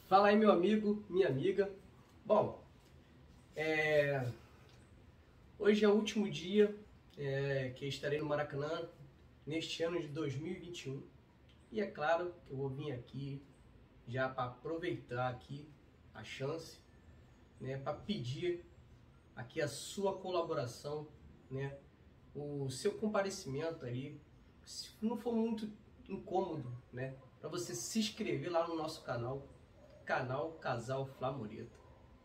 Fala aí, meu amigo, minha amiga. Bom, hoje é o último dia que estarei no Maracanã neste ano de 2021 e é claro que eu vou vir aqui já para aproveitar aqui a chance, né, para pedir aqui a sua colaboração, né, o seu comparecimento ali, se não for muito incômodo, né, para você se inscrever lá no nosso canal Casal Flamoreta.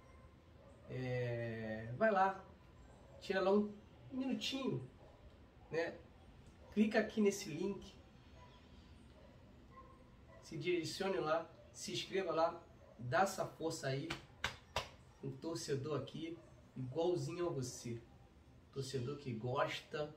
Vai lá, tira lá um minutinho, né? Clica aqui nesse link, se direcione lá, se inscreva lá, dá essa força aí, um torcedor aqui igualzinho a você, torcedor que gosta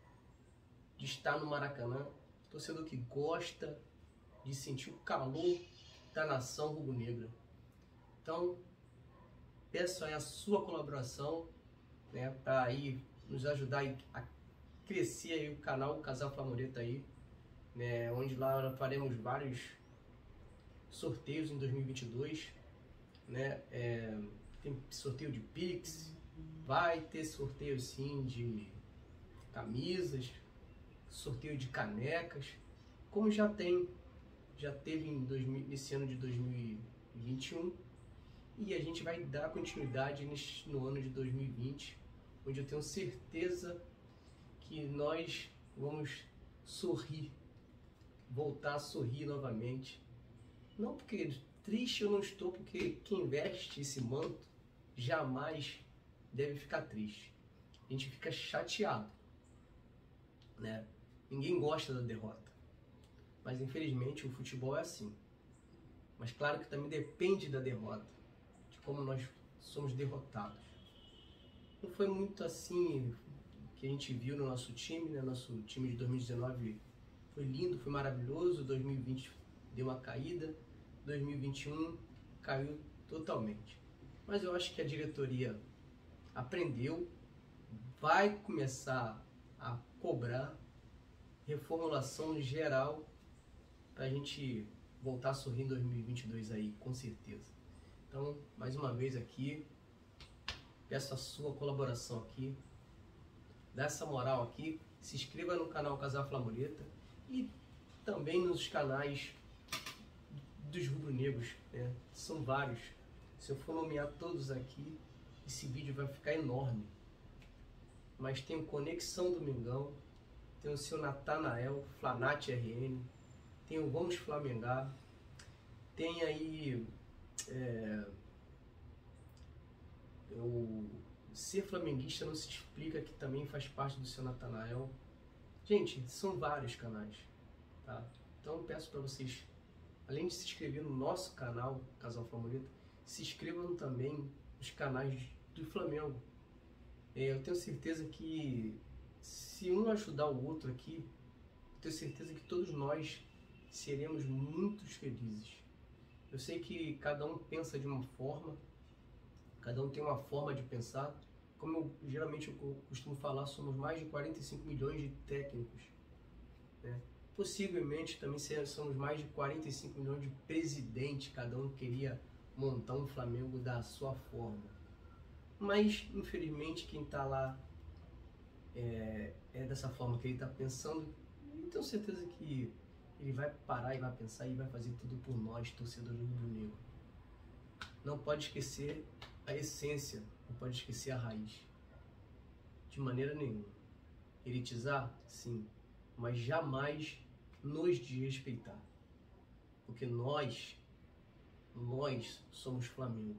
de estar no Maracanã, torcedor que gosta de sentir o calor da nação rubro-negra. Então, peço aí a sua colaboração, né, para aí nos ajudar a crescer aí o canal Casal Flamoreta aí, né, onde lá faremos vários sorteios em 2022, né, tem sorteio de Pix, vai ter sorteio sim de camisas, sorteio de canecas, como já teve nesse ano de 2021, e a gente vai dar continuidade no ano de 2020, onde eu tenho certeza que nós vamos sorrir, voltar a sorrir novamente. Não porque triste eu não estou, porque quem veste esse manto jamais deve ficar triste. A gente fica chateado, né? Ninguém gosta da derrota, mas infelizmente o futebol é assim. Mas claro que também depende da derrota, de como nós somos derrotados. Não foi muito assim que a gente viu no nosso time, né? Nosso time de 2019 foi lindo, foi maravilhoso. 2020 deu uma caída, 2021 caiu totalmente. Mas eu acho que a diretoria aprendeu, vai começar a cobrar reformulação geral para a gente voltar a sorrir em 2022 aí, com certeza. Então, mais uma vez aqui, peço a sua colaboração aqui, dá essa moral aqui, se inscreva no canal Casal Flamoreta e também nos canais dos rubro-negros, né? São vários. Se eu for nomear todos aqui, esse vídeo vai ficar enorme. Mas tem o Conexão Domingão, tem o seu Natanael, Flanat RN, tem o Vamos Flamengar, tem aí o Ser Flamenguista Não Se Explica, que também faz parte do seu Natanael. Gente, são vários canais, tá? Então eu peço para vocês, além de se inscrever no nosso canal Casal Flamoreta, se inscrevam também nos canais do Flamengo. Eu tenho certeza que se um ajudar o outro aqui, eu tenho certeza que todos nós seremos muito felizes. Eu sei que cada um pensa de uma forma, cada um tem uma forma de pensar. Como geralmente eu costumo falar, somos mais de 45 milhões de técnicos, né? Possivelmente também somos mais de 45 milhões de presidentes, cada um queria montar um Flamengo da sua forma. Mas, infelizmente, quem está lá é dessa forma que ele está pensando, e tenho certeza que ele vai parar e vai pensar e vai fazer tudo por nós, torcedores rubro-negro. Não pode esquecer a essência, não pode esquecer a raiz. De maneira nenhuma. Elitizar? Sim. Mas jamais nos desrespeitar. Porque nós somos Flamengo.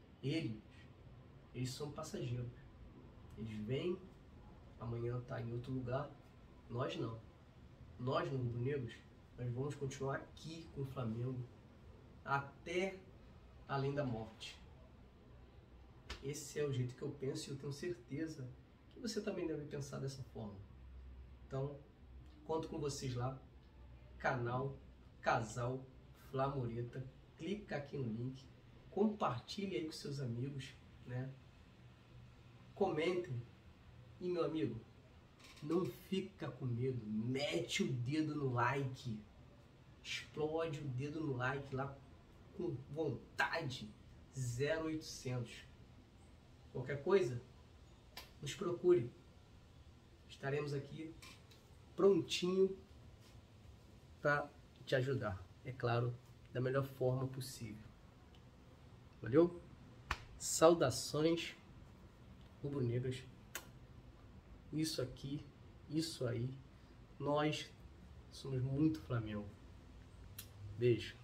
Eles são passageiros. Eles vêm, amanhã tá em outro lugar. Nós não. Nós, no Rubro-Negros, nós vamos continuar aqui com o Flamengo até além da morte. Esse é o jeito que eu penso e eu tenho certeza que você também deve pensar dessa forma. Então, conto com vocês lá, canal Casal Flamoreta. Clica aqui no link, compartilhe aí com seus amigos, né? Comentem. E, meu amigo, não fica com medo, mete o dedo no like, explode o dedo no like lá com vontade, 0800. Qualquer coisa, nos procure. Estaremos aqui prontinho para te ajudar. É claro, da melhor forma possível. Valeu? Saudações rubro-negras. Isso aqui, isso aí. Nós somos muito Flamengo. Beijo.